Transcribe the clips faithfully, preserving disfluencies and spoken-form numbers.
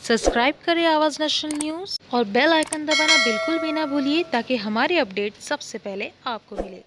Subscribe करें Awaaz national news और bell icon दबाना बिल्कुल भी ना भूलिए ताकि हमारी अपडेट सबसे पहले आपको मिले।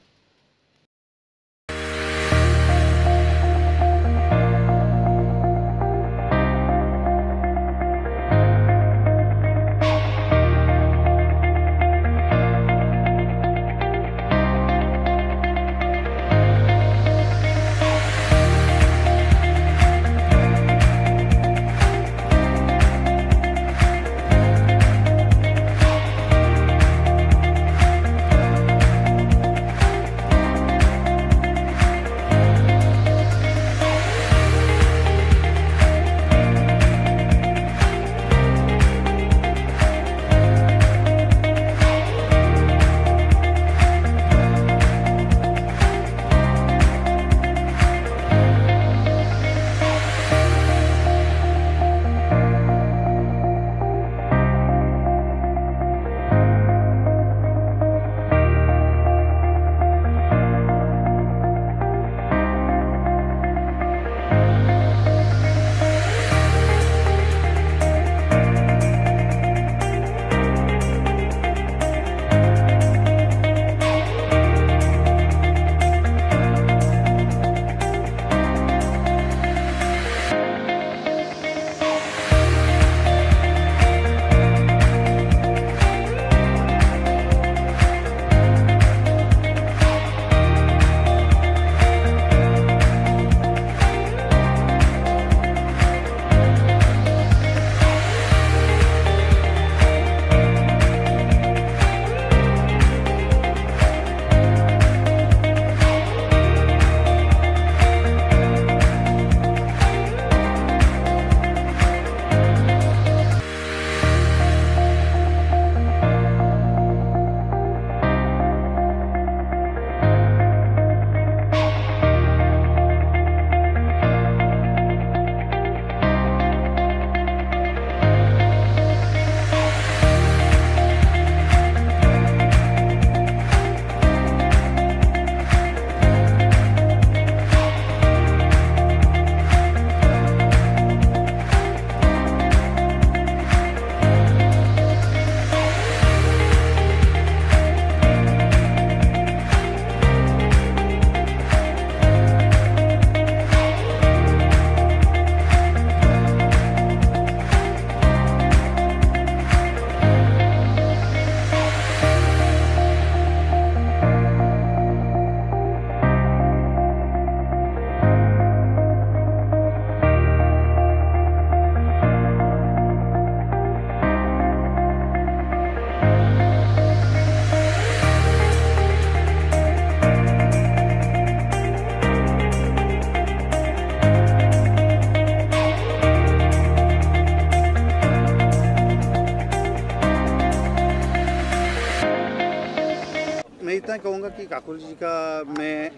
मैं इतना कहूँगा कि काकुल जी का मैं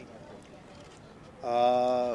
आ,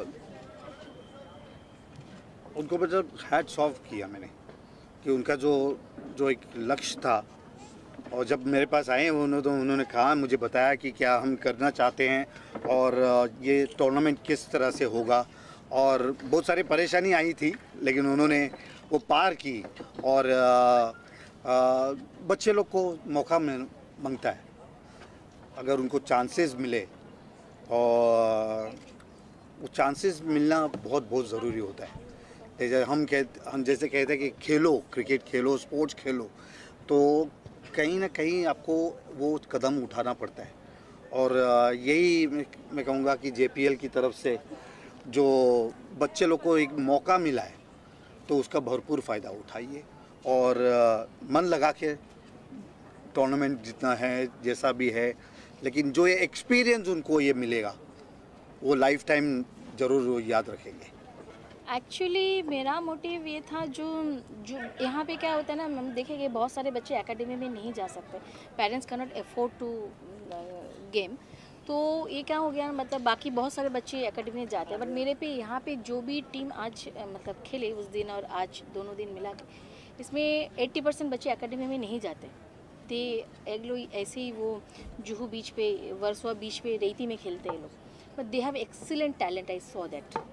उनको मतलब हैट्स ऑफ किया मैंने कि उनका जो जो एक लक्ष्य था और जब मेरे पास आए उन्होंने तो उन्होंने कहा मुझे बताया कि क्या हम करना चाहते हैं और ये टूर्नामेंट किस तरह से होगा और बहुत सारी परेशानी आई थी लेकिन उन्होंने वो पार की और आ, आ, बच्चे लोग को मौका मांगता है अगर उनको चांसेस मिले और वो चांसेस मिलना बहुत बहुत ज़रूरी होता है। जैसे हम कह हम जैसे कहते हैं कि खेलो क्रिकेट खेलो स्पोर्ट्स खेलो तो कहीं ना कहीं आपको वो कदम उठाना पड़ता है और यही मैं कहूँगा कि जेपीएल की तरफ से जो बच्चे लोग को एक मौका मिला है तो उसका भरपूर फ़ायदा उठाइए और मन लगा के टूर्नामेंट जितना है जैसा भी है लेकिन जो ये एक्सपीरियंस उनको ये मिलेगा वो लाइफ टाइम ज़रूर याद रखेंगे। एक्चुअली मेरा मोटिव ये था जो जो यहाँ पे क्या होता है ना हम देखेंगे बहुत सारे बच्चे एकेडमी में नहीं जा सकते, parents can not afford to game, तो ये क्या हो गया मतलब बाकी बहुत सारे बच्चे एकेडमी में जाते हैं बट मेरे पे यहाँ पे जो भी टीम आज मतलब खेले उस दिन और आज दोनों दिन मिला के इसमें अस्सी परसेंट बच्चे एकेडमी में नहीं जाते। ते एक लोग ऐसे ही वो जुहू बीच पे वर्सोवा बीच पे रेती में खेलते हैं लोग, but they have excellent talent, I saw that.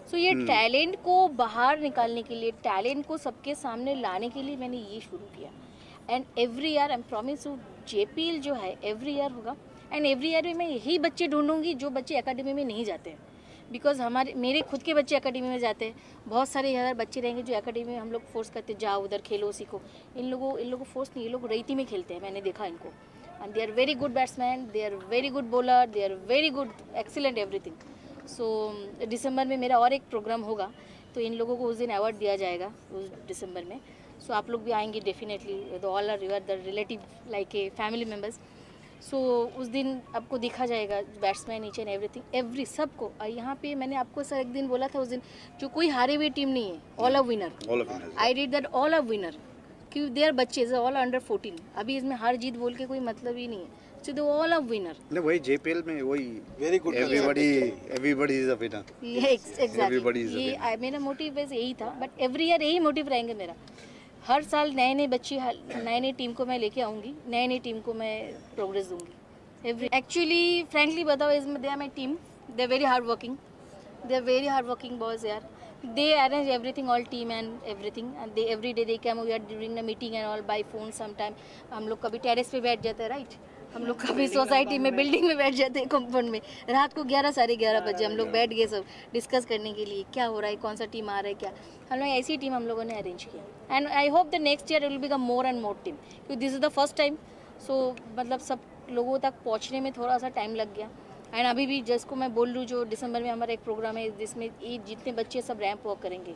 So ये टैलेंट को बाहर निकालने के लिए, टैलेंट को सबके सामने लाने के लिए मैंने ये शुरू किया। And every year I am promise you, JPL जो है एवरी ईयर होगा। एंड एवरी ईयर में मैं यही बच्चे ढूंढूंगी जो बच्चे एकेडमी में नहीं जाते हैं, बिकॉज हमारे मेरे खुद के बच्चे एकेडमी में जाते हैं। बहुत सारे यार बच्चे रहेंगे जो एकेडमी में हम लोग फोर्स करते हैं, जाओ उधर खेलो सीखो। इन लोगों इन लोगों को फोर्स नहीं, ये लोग रेती में खेलते हैं, मैंने देखा इनको। And they are very good batsman, they are very good bowler, they are very good excellent everything. So दिसंबर में मेरा और एक प्रोग्राम होगा, तो इन लोगों को उस दिन अवार्ड दिया जाएगा उस दिसंबर में। सो so, आप लोग भी आएंगे definitely, all are you are the relative like a family members. So उस दिन आपको देखा जाएगा batsman each and everything, every सबको। यहाँ पे मैंने आपको सर एक दिन बोला था उस दिन, जो कोई हारी हुई टीम नहीं है, all are winner. I did that, all are winner, क्योंकि देयर बच्चे ऑल अंडर फोर्टीन। अभी इसमें हार जीत बोल के कोई मतलब ही नहीं है, so they all are winner. नहीं, वही जेपीएल में वही very good, everybody everybody is a winner. Exactly, ये मेरा मोटिव वैसे यही था, बट एवरी ईयर यही मोटिव रहेंगे मेरा। हर साल नए नए बच्चे, नए नए टीम को मैं लेके आऊँगी, नए नए टीम को मैं प्रोग्रेस दूंगी। एवरी एक्चुअली फ्रेंकली बताओ, is they are my team, they are very hard working, they are very hard working boys यार। They arrange everything, all team and everything, and they every day they came, we are during the meeting and all by phone sometime. हम लोग कभी terrace पे बैठ जाते हैं, right, हम लोग कभी सोसाइटी में बिल्डिंग में बैठ जाते हैं, कंपाउंड में। रात को ग्यारह साढ़े ग्यारह बजे हम लोग बैठ गए सब डिस्कस करने के लिए, क्या हो रहा है, कौन सा टीम आ रहा है, क्या। हम लोग ऐसी टीम हम लोगों ने अरेंज किया। And I hope the next year will become more and more team, क्योंकि this is the first time. So मतलब सब लोगों तक पहुँचने में थोड़ा सा टाइम लग गया। एंड अभी भी जिसको मैं बोल रही हूँ, जो दिसंबर में हमारा एक प्रोग्राम है जिसमें ये जितने बच्चे सब रैंप वॉक करेंगे,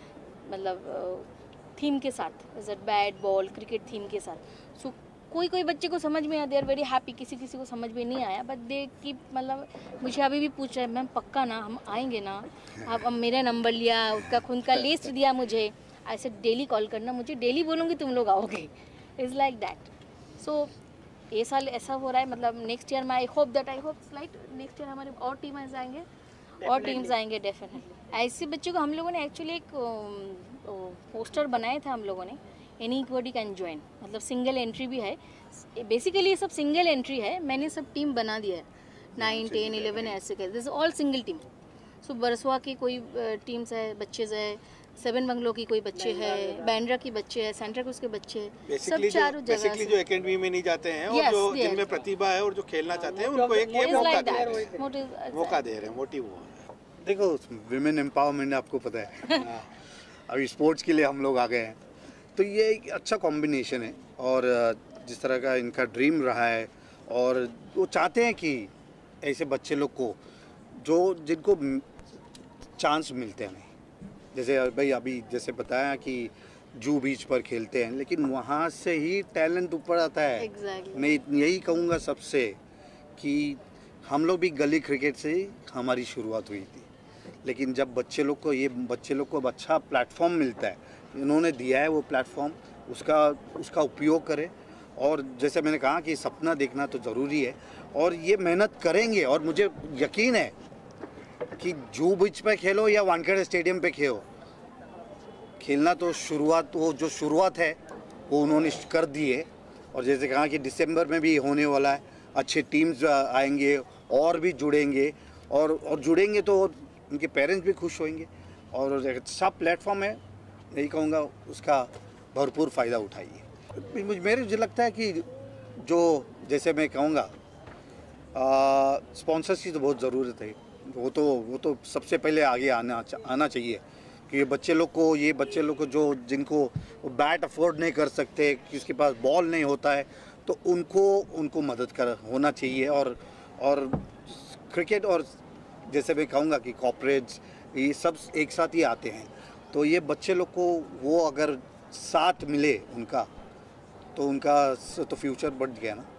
मतलब थीम के साथ, is bat ball cricket theme के साथ। सो कोई कोई बच्चे को समझ में आया, दे आर वेरी हैप्पी, किसी किसी को समझ में नहीं आया, बट दे की मतलब मुझे अभी भी पूछ रहे हैं, मैम पक्का ना हम आएंगे ना, आप अब मेरा नंबर लिया, उसका खुद का लिस्ट दिया मुझे, ऐसे डेली कॉल करना, मुझे डेली बोलूँगी तुम लोग आओगे, इज़ लाइक दैट। सो ये साल ऐसा हो रहा है, मतलब नेक्स्ट ईयर में I hope that I hope like next year हमारे और टीम आएंगे और टीम्स आएंगे डेफिनेटली। ऐसे बच्चों को हम लोगों ने एक्चुअली एक पोस्टर बनाया था हम लोगों ने, एनीबॉडी कैन ज्वाइन, मतलब सिंगल एंट्री भी है, बेसिकली ये सब सिंगल एंट्री है। मैंने सब टीम बना दिया है, नाइन टेन इलेवन ऐसे कर, this all single team. So बरसवा की कोई टीम्स है, बच्चे है, सेवन बंगलो की कोई बच्चे है, बैंड्रा की बच्चे है, सेंटर के उसके बच्चे, सब चारों जगह बेसिकली जो एकेडमी में नहीं जाते हैं और जो जिनमें प्रतिभा है और जो खेलना चाहते हैं, उनको एक ये मौका दे रहे हैं, मौका दे रहे हैं, मोटिव हुआ। देखो विमेन एम्पावरमेंट आपको पता है, अभी स्पोर्ट्स के लिए हम लोग आ गए हैं, तो ये एक अच्छा कॉम्बिनेशन है। और जिस तरह का इनका ड्रीम रहा है, और वो चाहते हैं कि ऐसे बच्चे लोग को जो जिनको चांस मिलते हैं नहीं, जैसे भाई अभी जैसे बताया कि जू बीच पर खेलते हैं, लेकिन वहाँ से ही टैलेंट ऊपर आता है। exactly. मैं यही कहूँगा सबसे कि हम लोग भी गली क्रिकेट से ही हमारी शुरुआत हुई थी, लेकिन जब बच्चे लोग को ये बच्चे लोग को अच्छा प्लेटफॉर्म मिलता है, इन्होंने दिया है वो प्लेटफॉर्म, उसका उसका उपयोग करें। और जैसे मैंने कहा कि सपना देखना तो ज़रूरी है, और ये मेहनत करेंगे, और मुझे यकीन है कि जू बीच पे खेलो या वानखेड़े स्टेडियम पे खेलो, खेलना तो शुरुआत, वो जो शुरुआत है वो उन्होंने कर दी है। और जैसे कहा कि दिसंबर में भी होने वाला है, अच्छे टीम्स आएंगे और भी जुड़ेंगे, और और जुड़ेंगे तो उनके पेरेंट्स भी खुश होंगे, और एक अच्छा प्लेटफॉर्म है, यही कहूँगा उसका भरपूर फ़ायदा उठाइए। मुझे मेरे मुझे लगता है कि जो जैसे मैं कहूँगा स्पॉन्सर्स की तो बहुत ज़रूरत है, वो तो वो तो सबसे पहले आगे आना आना चाहिए कि ये बच्चे लोग को ये बच्चे लोग को जो जिनको बैट अफोर्ड नहीं कर सकते, किसके पास बॉल नहीं होता है, तो उनको उनको मदद कर होना चाहिए। और और क्रिकेट और जैसे मैं कहूँगा कि कॉर्पोरेट्स ये सब एक साथ ही आते हैं, तो ये बच्चे लोग को वो अगर साथ मिले उनका, तो उनका तो फ्यूचर बढ़ गया ना।